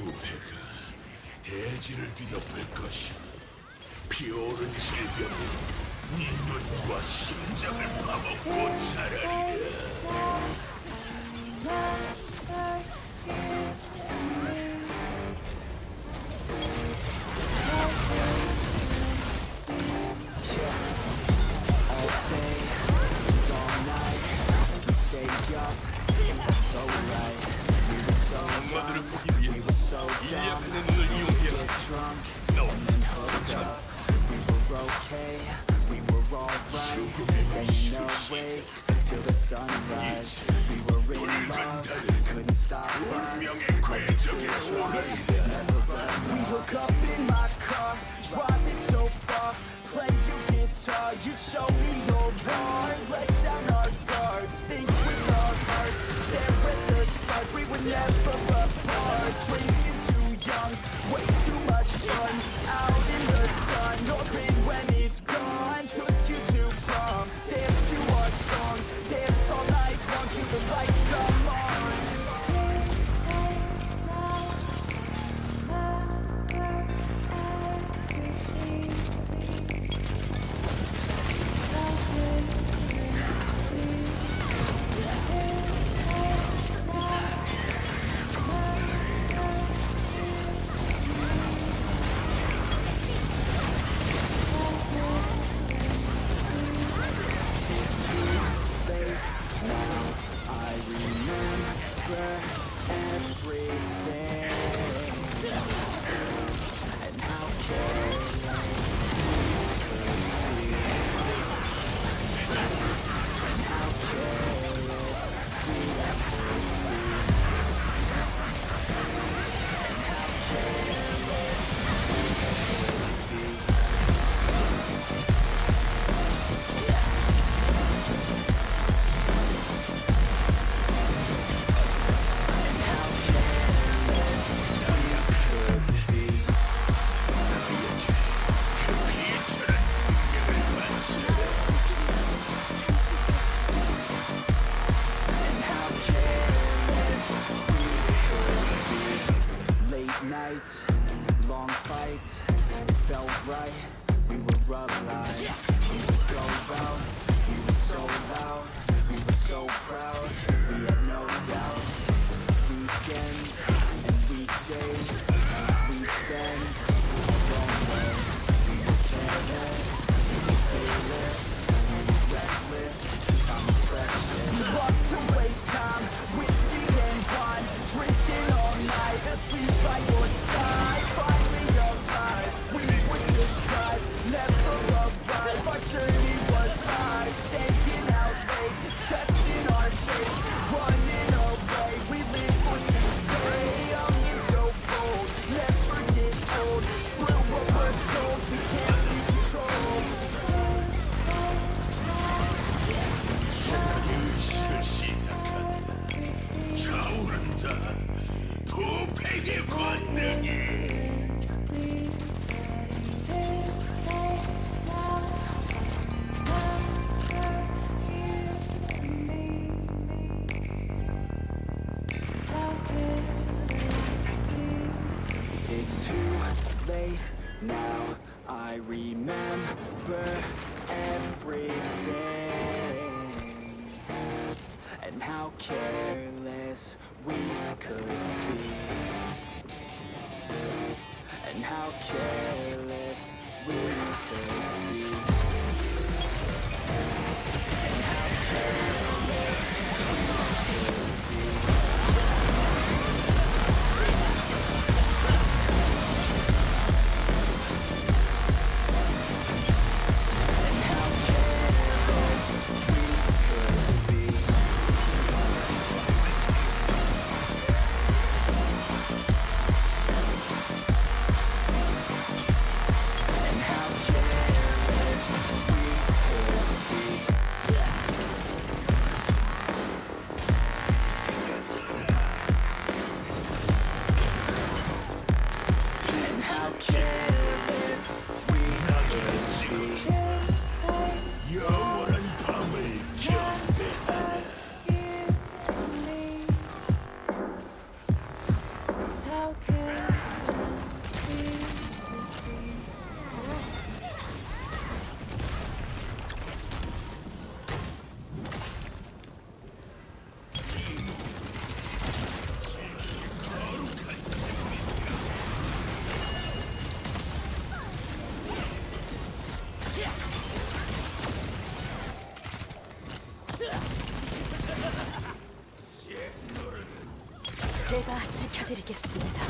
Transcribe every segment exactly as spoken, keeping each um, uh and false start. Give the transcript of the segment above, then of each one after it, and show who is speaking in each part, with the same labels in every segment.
Speaker 1: 부패가 대지를 뒤덮을 것이오. 피오른 질병이 네 눈과 심장을 파먹고 자라리라.
Speaker 2: 악마들을 보기 위해서 이 약한 눈을 이용해야 나
Speaker 3: We were alright, staying awake till the sunrise. We were in love, couldn't stop us. We hook up in my car, driving so far. Play your guitar, you show me your heart. Let down our guards, think with our hearts. Stare at the stars, we were never apart. Drinking too young, way too much fun. Out in the sun, no pain when it's gone. Took you to prom, dance to our song. Dance all night long till the lights come on. Nights, long fights, it felt right, we were alive. We would go out, we were so loud, we were so proud, we had no doubts. Weekends and weekdays, we'd spend alone way. We were careless, we were fearless, we were reckless, time was precious. We loved to waste time, whiskey and wine, drinking all night, asleep by your side. Finally alive, we would just drive, never arrive. Our journey was live, staying out late, testing our faith, running away. We live for today, young and so bold, never get old. Screw what we're told, we can't be controlled.
Speaker 1: 유식을 시작한다. 차오른다. 부패의 권능이.
Speaker 3: It's too late now, I remember everything. And how careless we could be. And how careless we could be. And how careless we could be.
Speaker 4: 제가 지켜드리겠습니다.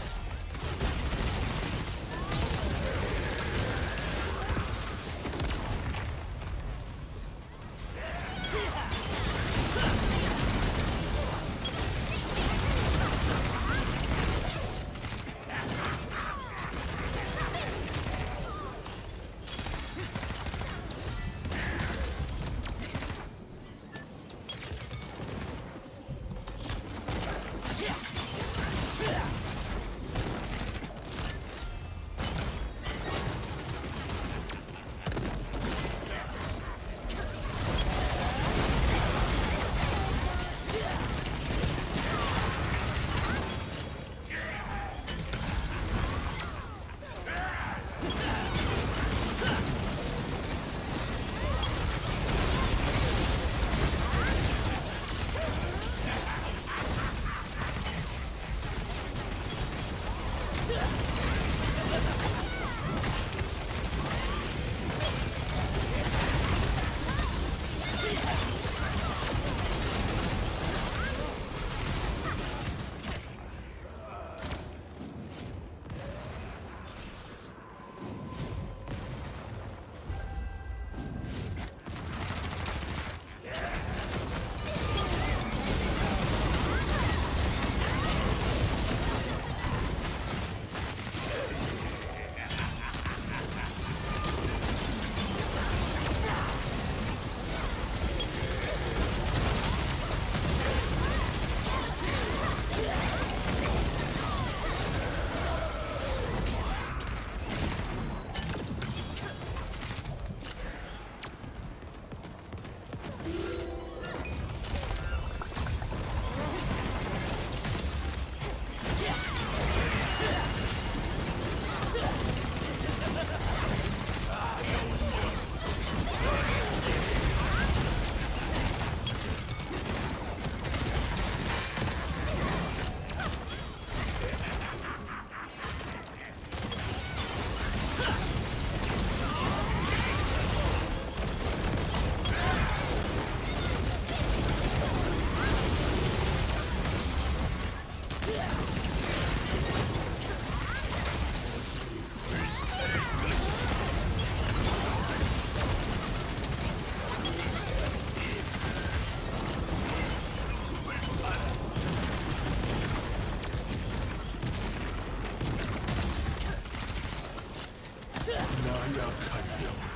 Speaker 1: 나약한 영,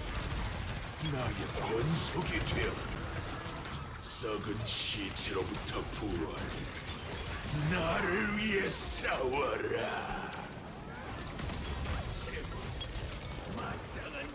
Speaker 1: 나의 권속이 되어 썩은 시체로부터 부활, 나를 위해 싸워라. 마땅한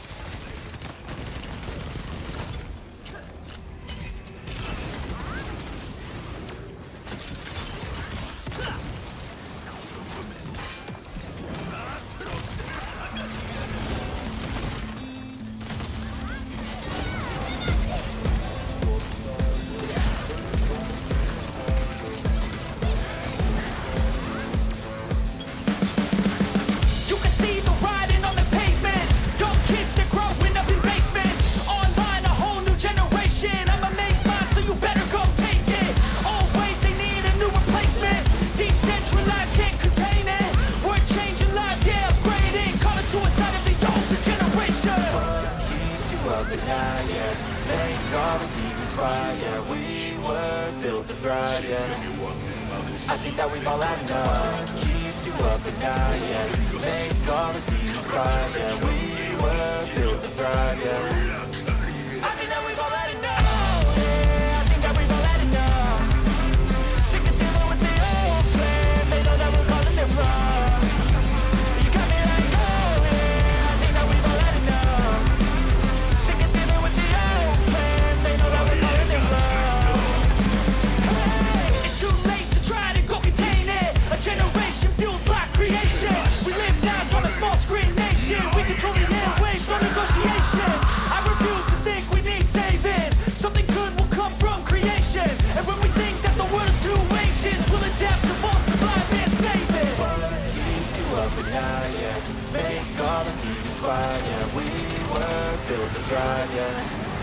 Speaker 3: I think that we've all had enough. Keeps you up at night, yeah. Make all the demons cry, yeah. We were built to thrive, yeah. I think that we've all had enough. Yeah, I think that we've all had enough. Sick of dealing with the old plan. They know that we're calling it wrong. You got me like, oh yeah, I think that we've all had enough. Sick of dealing with the old plan. They know that we're calling it wrong. Hey, it's too late to try to go contain it. A generation fueled by creation. We live now on a small screen nation. We control the airwaves, no negotiation. I refuse to think we need saving. Something good will come from creation. And when we think that the world is too anxious, we'll adapt, evolve, survive, and save it. Keeps you up at night, yeah. Make all the demons quiet, yeah. We were built to thrive,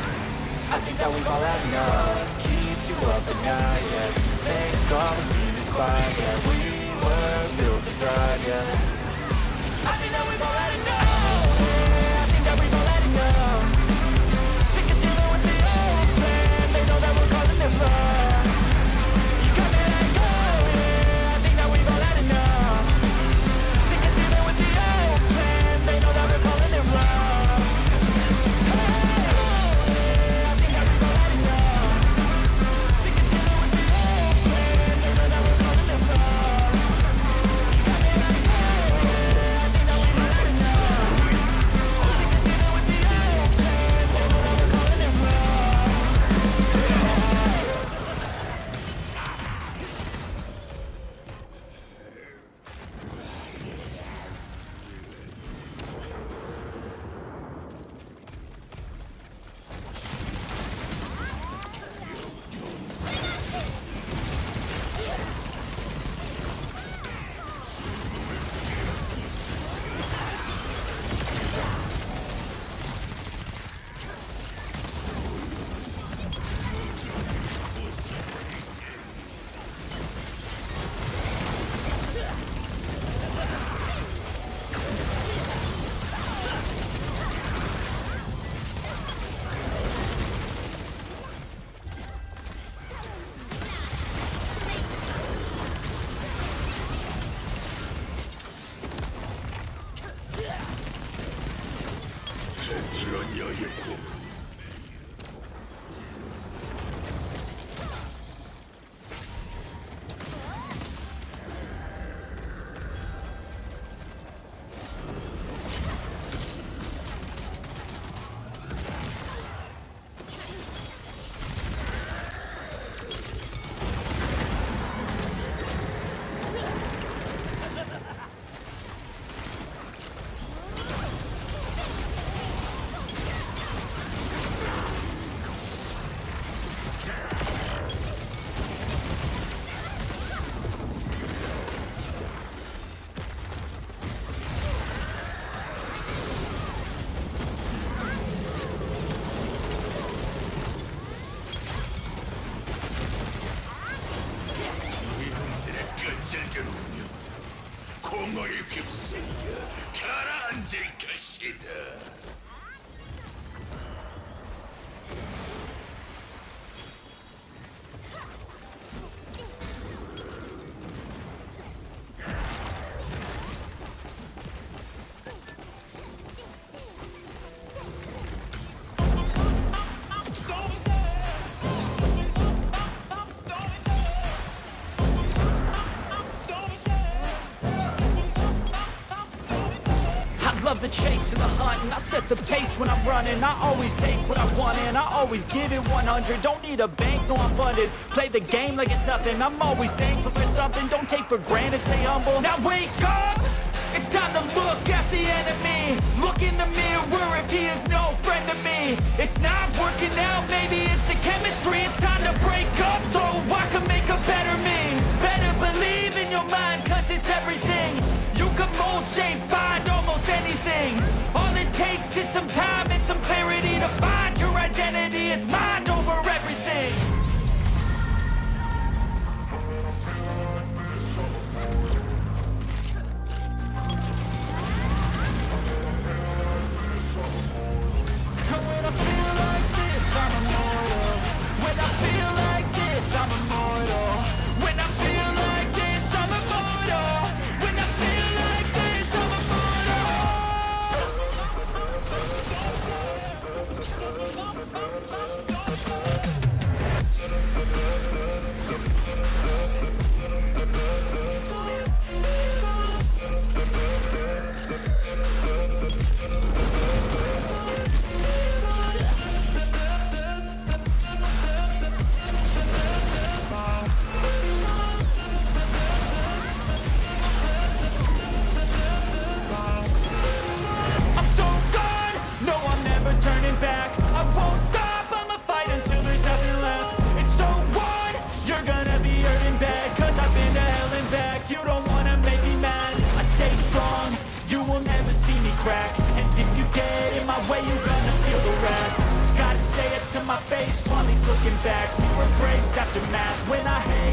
Speaker 3: yeah. I think that we've all had enough. Keeps you up at night, yeah. Make all the demons fight, yeah. We were built to thrive, yeah. I think that we've all had enough. Yeah, I think that we've all had enough. Sick of dealing with the old plan. They know that we're calling it love. You got me like, oh yeah, I think that we've all had enough. Sick of dealing with the old plan. They know that we're calling it love.
Speaker 1: 베테랑이야의 꿈. 끈질기군요. 공허의 휩쓸려 가라앉을 것이다.
Speaker 3: Love the chase and the hunt, and I set the pace when I'm running. I always take what I want and I always give it one hundred. Don't need a bank, no I'm funded. Play the game like it's nothing. I'm always thankful for something. Don't take for granted, stay humble. Now wake up! It's time to look at the enemy. Look in the mirror if he is no friend to me. It's not working out, maybe it's the chemistry. It's time to break up so I can make a better me. Better believe in your mind, cause it's everything. You can mold, shape, find almost anything. All it takes is some time and some clarity to find your identity. It's mind over everything. And when I feel like this, I'm immortal. When I feel like this, I'm immortal. When I feel like this, I'm immortal. When I feel like this, I'm my face while he's looking back. We were breaks after math when I hang